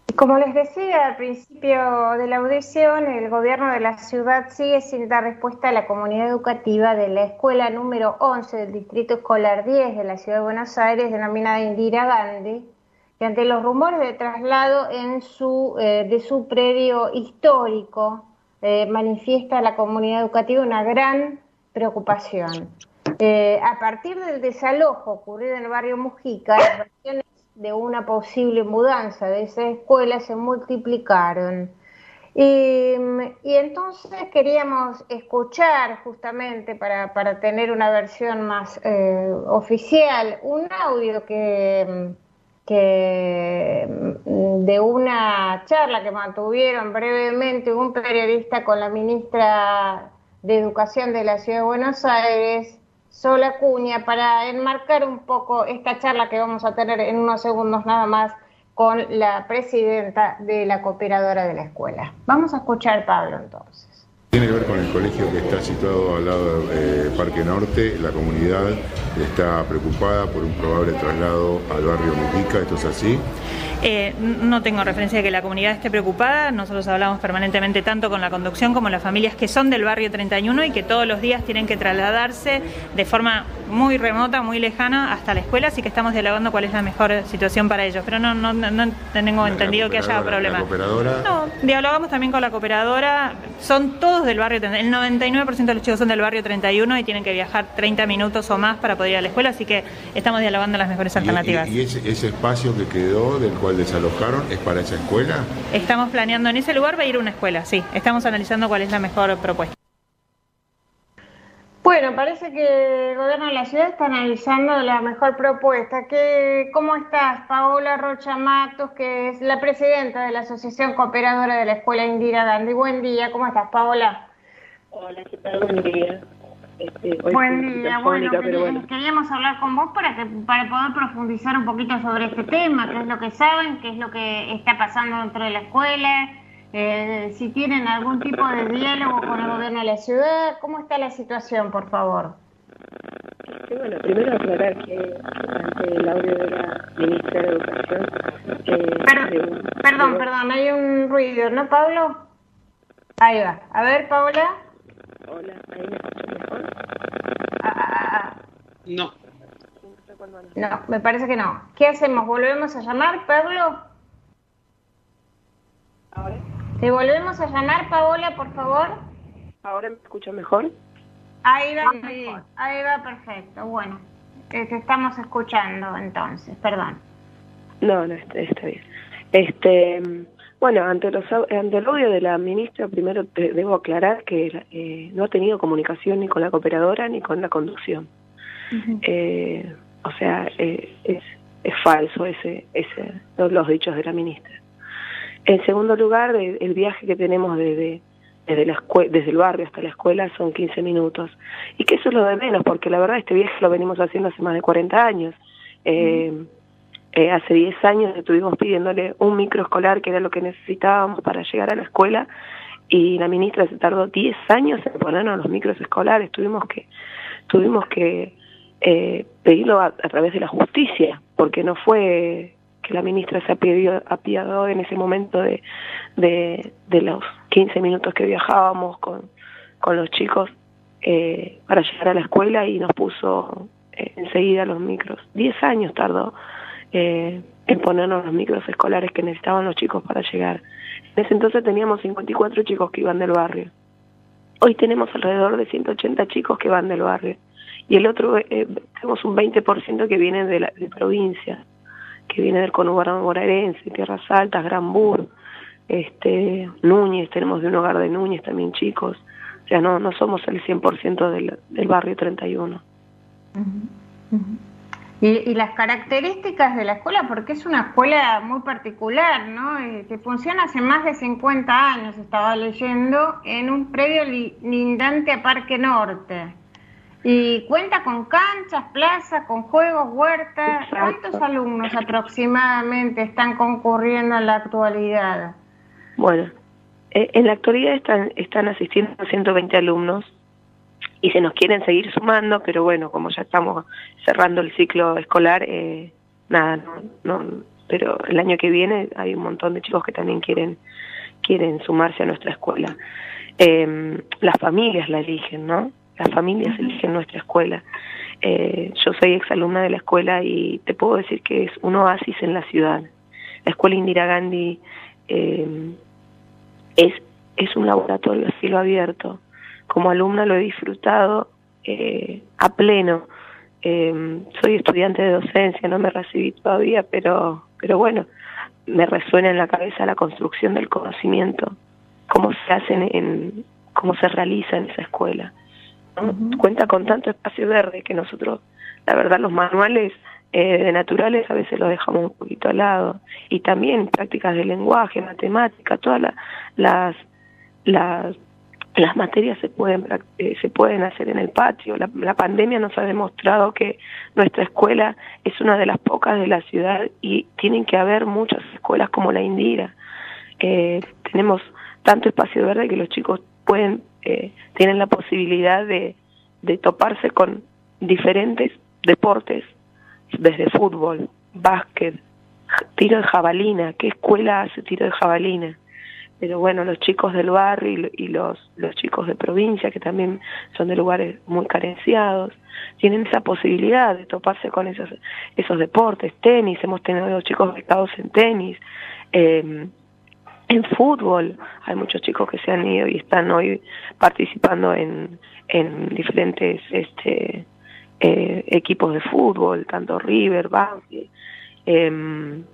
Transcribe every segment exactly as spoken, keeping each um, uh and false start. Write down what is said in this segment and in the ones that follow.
Como les decía al principio de la audición, el gobierno de la ciudad sigue sin dar respuesta a la comunidad educativa de la escuela número once del Distrito Escolar diez de la Ciudad de Buenos Aires, denominada Indira Gandhi, que ante los rumores de traslado en su, eh, de su predio histórico, eh, manifiesta a la comunidad educativa una gran preocupación. Eh, a partir del desalojo ocurrido en el barrio Mujica, las versiones de una posible mudanza de esa escuela se multiplicaron. Y, y entonces queríamos escuchar justamente para, para tener una versión más eh, oficial, un audio que, que de una charla que mantuvieron brevemente un periodista con la ministra de Educación de la Ciudad de Buenos Aires, Sol Acuña, para enmarcar un poco esta charla que vamos a tener en unos segundos nada más con la presidenta de la cooperadora de la escuela. Vamos a escuchar, Pablo, entonces. Tiene que ver con el colegio que está situado al lado del eh, Parque Norte. La comunidad está preocupada por un probable traslado al barrio Mujica. ¿Esto es así? Eh, no tengo referencia de que la comunidad esté preocupada. Nosotros hablamos permanentemente tanto con la conducción como las familias que son del barrio treinta y uno y que todos los días tienen que trasladarse de forma muy remota, muy lejana hasta la escuela, así que estamos dialogando cuál es la mejor situación para ellos, pero no, no, no tengo entendido que haya problemas. ¿La cooperadora? No, dialogamos también con la cooperadora. Son todos del barrio, el noventa y nueve por ciento de los chicos son del barrio treinta y uno y tienen que viajar treinta minutos o más para poder ir a la escuela, así que estamos dialogando las mejores alternativas. ¿Y, y, y ese, ese espacio que quedó, del cual desalojaron, es para esa escuela? Estamos planeando, en ese lugar va a ir una escuela, sí. Estamos analizando cuál es la mejor propuesta. Bueno, parece que el gobierno de la ciudad está analizando la mejor propuesta. ¿Qué, ¿Cómo estás, Paola Rocha Matos, que es la presidenta de la Asociación Cooperadora de la Escuela Indira Gandhi? Buen día, ¿cómo estás, Paola? Hola, ¿qué tal? Buen día. Este, Buen día, bueno, pero bueno, queríamos hablar con vos para que para poder profundizar un poquito sobre este tema, qué es lo que saben, qué es lo que está pasando dentro de la escuela, eh, si tienen algún tipo de diálogo con el gobierno de la ciudad. ¿Cómo está la situación, por favor? Sí, bueno, primero aclarar que ante el audio de la ministra de Educación... Eh, Pero, de un, perdón, de... perdón, hay un ruido, ¿no, Pablo? Ahí va. A ver, Paola. Hola, ¿ahí me escuchas mejor? Ah, ah, ah. No. No, me parece que no. ¿Qué hacemos? ¿Volvemos a llamar, Pablo? ¿Ahora? ¿Te volvemos a llamar, Paola, por favor? ¿Ahora me escuchas mejor? Ahí va, sí, ahí va perfecto. Bueno, te, te estamos escuchando entonces, perdón. No, no, está, está bien. Este, bueno, ante, los, ante el audio de la ministra, primero te debo aclarar que eh, no ha tenido comunicación ni con la cooperadora ni con la conducción. Uh-huh. eh, o sea, eh, es, es falso ese, ese, los dichos de la ministra. En segundo lugar, el, el viaje que tenemos desde, desde, la escue- desde el barrio hasta la escuela son quince minutos. Y que eso es lo de menos, porque la verdad este viaje lo venimos haciendo hace más de cuarenta años. Eh, uh-huh. Eh, hace diez años estuvimos pidiéndole un microescolar, que era lo que necesitábamos para llegar a la escuela, y la ministra se tardó diez años en ponernos los micros escolares. Tuvimos que tuvimos que eh, pedirlo a, a través de la justicia, porque no fue que la ministra se apiadó, apiadó en ese momento de, de, de los quince minutos que viajábamos con, con los chicos eh, para llegar a la escuela, y nos puso eh, enseguida los micros. diez años tardó Eh, en ponernos los micros escolares que necesitaban los chicos para llegar. En ese entonces teníamos cincuenta y cuatro chicos que iban del barrio. Hoy tenemos alrededor de ciento ochenta chicos que van del barrio. Y el otro, eh, tenemos un veinte por ciento que viene de la de provincia, que viene del conurbano bonaerense, Tierras Altas, Granbur, este, Núñez, tenemos de un hogar de Núñez también chicos. O sea, no, no somos el cien por ciento del, del barrio treinta y uno. Uh-huh. Uh-huh. Y, y las características de la escuela, porque es una escuela muy particular, ¿no? Eh, que funciona hace más de cincuenta años, estaba leyendo, en un predio li, lindante a Parque Norte. Y cuenta con canchas, plazas, con juegos, huertas. ¿Cuántos alumnos aproximadamente están concurriendo en la actualidad? Bueno, eh, en la actualidad están, están asistiendo ciento veinte alumnos. Y se nos quieren seguir sumando, pero bueno, como ya estamos cerrando el ciclo escolar, eh, nada, no, no, pero el año que viene hay un montón de chicos que también quieren, quieren sumarse a nuestra escuela. Eh, las familias la eligen, ¿no? Las familias eligen nuestra escuela. Eh, yo soy exalumna de la escuela y te puedo decir que es un oasis en la ciudad. La escuela Indira Gandhi eh, es, es un laboratorio a cielo abierto. Como alumna lo he disfrutado eh, a pleno. Eh, soy estudiante de docencia, no me recibí todavía, pero, pero bueno, me resuena en la cabeza la construcción del conocimiento, cómo se hace en, en cómo se realiza en esa escuela, ¿no? Uh-huh. Cuenta con tanto espacio verde que nosotros, la verdad, los manuales eh, de naturales a veces los dejamos un poquito al lado, y también prácticas de lenguaje, matemática, todas la, las las las materias se pueden eh, se pueden hacer en el patio. La, la pandemia nos ha demostrado que nuestra escuela es una de las pocas de la ciudad y tienen que haber muchas escuelas como la Indira. Eh, tenemos tanto espacio verde que los chicos pueden eh, tienen la posibilidad de, de toparse con diferentes deportes, desde fútbol, básquet, tiro de jabalina. ¿Qué escuela hace tiro de jabalina? Pero bueno, los chicos del barrio y los, los chicos de provincia, que también son de lugares muy carenciados, tienen esa posibilidad de toparse con esos, esos deportes. Tenis, hemos tenido chicos becados en tenis, eh, en fútbol, hay muchos chicos que se han ido y están hoy participando en, en diferentes este, eh, equipos de fútbol, tanto River, Banfield, eh,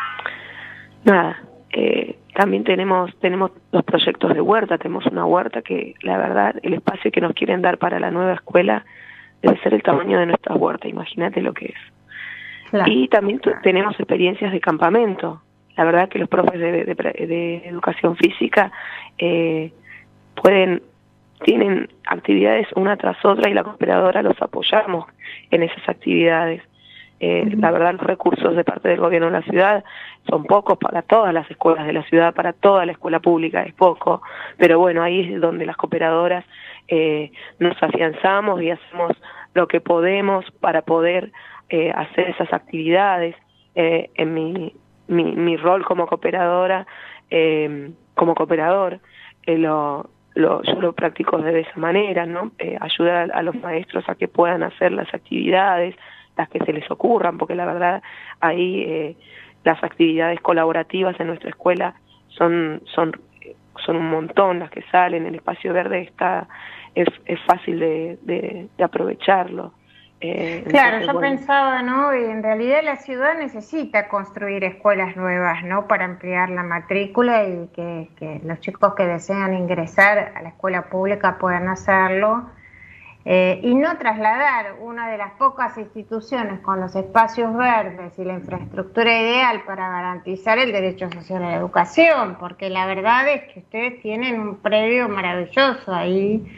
nada. Eh, también tenemos tenemos los proyectos de huerta, tenemos una huerta que la verdad el espacio que nos quieren dar para la nueva escuela debe ser el tamaño de nuestra huerta, imagínate lo que es. Claro. Y también tenemos experiencias de campamento, la verdad que los profes de, de, de educación física eh, pueden tienen actividades una tras otra y la cooperadora los apoyamos en esas actividades. Eh, uh-huh. La verdad, los recursos de parte del gobierno de la ciudad son pocos para todas las escuelas de la ciudad, para toda la escuela pública es poco, pero bueno, ahí es donde las cooperadoras eh, nos afianzamos y hacemos lo que podemos para poder eh, hacer esas actividades. Eh, en mi, mi, mi rol como cooperadora, eh, como cooperador, eh, lo, lo, yo lo practico de esa manera, ¿no? Eh, ayudar a, a los maestros a que puedan hacer las actividades, las que se les ocurran, porque la verdad ahí eh, las actividades colaborativas en nuestra escuela son son son un montón las que salen. El espacio verde está es, es fácil de, de, de aprovecharlo. Eh, claro, entonces, yo bueno. pensaba, ¿no? Y en realidad la ciudad necesita construir escuelas nuevas, ¿no? Para ampliar la matrícula y que, que los chicos que desean ingresar a la escuela pública puedan hacerlo. Eh, y no trasladar una de las pocas instituciones con los espacios verdes y la infraestructura ideal para garantizar el derecho social a la educación, porque la verdad es que ustedes tienen un predio maravilloso ahí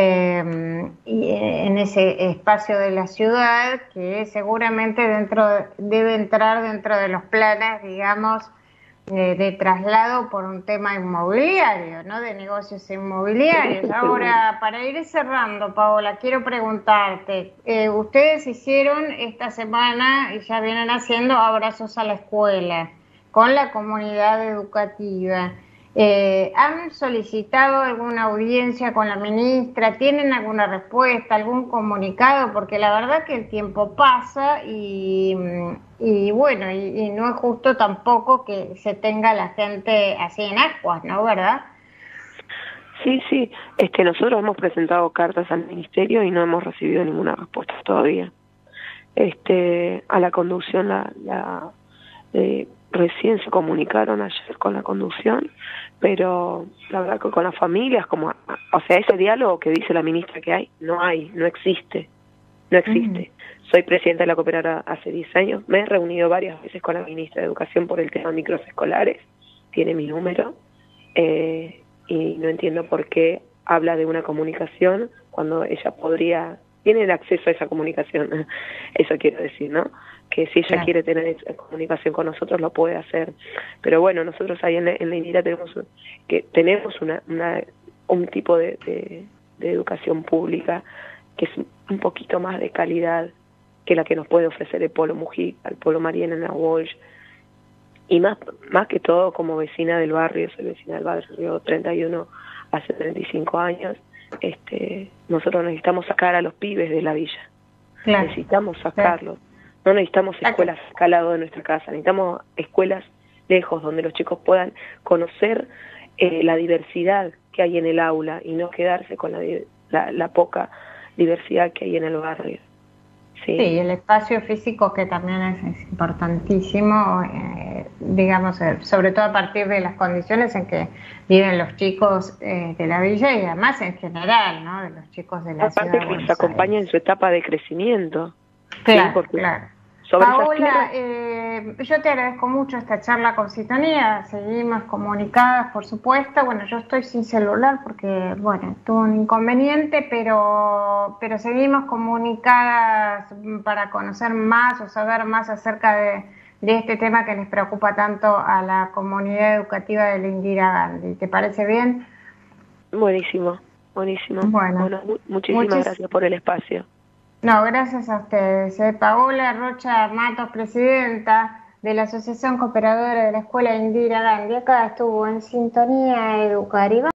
eh, y en ese espacio de la ciudad que seguramente dentro debe entrar dentro de los planes, digamos, De, de traslado por un tema inmobiliario, ¿no? De negocios inmobiliarios. Ahora, para ir cerrando, Paola, quiero preguntarte, eh, ustedes hicieron esta semana, y ya vienen haciendo, abrazos a la escuela, con la comunidad educativa. Eh, ¿Han solicitado alguna audiencia con la ministra? ¿Tienen alguna respuesta, algún comunicado? Porque la verdad que el tiempo pasa y, y bueno, y, y no es justo tampoco que se tenga la gente así en ascuas, ¿no? ¿Verdad? Sí, sí. Este, nosotros hemos presentado cartas al ministerio y no hemos recibido ninguna respuesta todavía. Este, a la conducción la... la eh, recién se comunicaron ayer con la conducción, pero la verdad que con las familias, como, o sea, ese diálogo que dice la ministra que hay, no hay, no existe, no existe. Uh-huh. Soy presidenta de la cooperadora hace diez años, me he reunido varias veces con la ministra de Educación por el tema de micros escolares, tiene mi número, eh, y no entiendo por qué habla de una comunicación cuando ella podría, tiene el acceso a esa comunicación, eso quiero decir, ¿no? Que si ella claro. quiere tener comunicación con nosotros lo puede hacer, pero bueno, nosotros ahí en la, en la Indira tenemos que tenemos una, una un tipo de, de, de educación pública que es un poquito más de calidad que la que nos puede ofrecer el Polo Mujica, el Polo Mariana Walsh, y más, más que todo como vecina del barrio, soy vecina del barrio treinta y uno hace treinta y cinco años, este, nosotros necesitamos sacar a los pibes de la villa, claro. necesitamos sacarlos, claro. no necesitamos escuelas acá al lado de nuestra casa, necesitamos escuelas lejos donde los chicos puedan conocer eh, la diversidad que hay en el aula y no quedarse con la, la, la poca diversidad que hay en el barrio. Sí, sí, el espacio físico que también es, es importantísimo, eh, digamos, eh, sobre todo a partir de las condiciones en que viven los chicos eh, de la villa y además en general, ¿no? De los chicos de la Aparte ciudad. Aparte que les acompaña en su etapa de crecimiento. Claro, ¿sí? Porque claro. sobre Paola, eh, yo te agradezco mucho esta charla con Sintonía, seguimos comunicadas, por supuesto. Bueno, yo estoy sin celular porque, bueno, tuve un inconveniente, pero, pero seguimos comunicadas para conocer más o saber más acerca de, de este tema que les preocupa tanto a la comunidad educativa de la Indira Gandhi. ¿Te parece bien? Buenísimo, buenísimo. Bueno, bueno muchísimas muchis... gracias por el espacio. No, gracias a ustedes. Eh, Paola Rocha Matos, presidenta de la Asociación Cooperadora de la Escuela Indira Gandhi, acá estuvo en Sintonía Educativa.